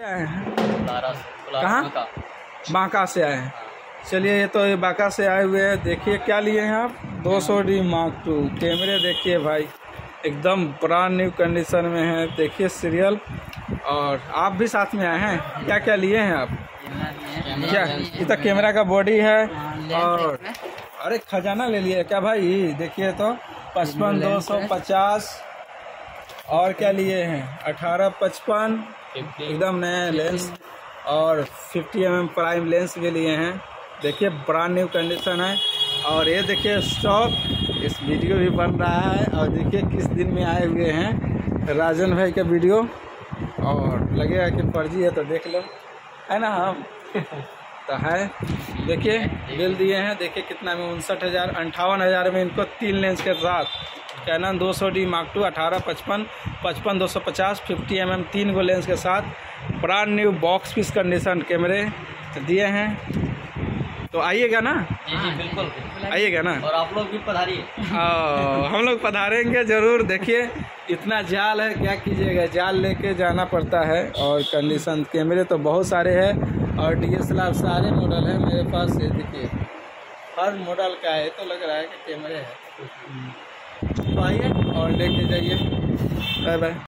कहाँ? बांका से आए हैं। चलिए, ये तो ये बांका से आए हुए हैं। देखिए क्या लिए हैं आप? 200D Mark II कैमरे। देखिए भाई, एकदम ब्रांड न्यू कंडीशन में है। देखिए सीरियल। और आप भी साथ में आए हैं? क्या क्या लिए हैं आप? क्या ये तो कैमरा का बॉडी है। और अरे खजाना ले लिए क्या भाई? देखिए तो 55 250। और क्या लिए हैं? 18-55 एकदम नया लेंस। और 50mm प्राइम लेंस भी लिए हैं। देखिए ब्रांड न्यू कंडीशन है। और ये देखिए स्टॉक, इस वीडियो भी बन रहा है। और देखिए किस दिन में आए हुए हैं राजन भाई का वीडियो। और लगेगा कि फर्जी है तो देख लो, है ना। हम तो है। देखिए बिल दिए हैं। देखिए कितना में, 59,000 58,000 में इनको 3 लेंस के साथ Canon 200D Mark II 18-55 55 250 50mm 3 गो लेंस के साथ brand new box piece condition कैमरे दिए हैं। तो आइएगा ना? जी बिल्कुल आइएगा ना। और आप लोग भी पधारिए। हम लोग पधारेंगे ज़रूर। देखिए इतना जाल है, क्या कीजिएगा, जाल लेके जाना पड़ता है। और कंडीशन कैमरे तो बहुत सारे हैं। और DSLR सारे मॉडल हैं मेरे पास। ये देखिए हर मॉडल का है। तो लग रहा है कि कैमरे है। तो आइए और लेके जाइए। Bye bye.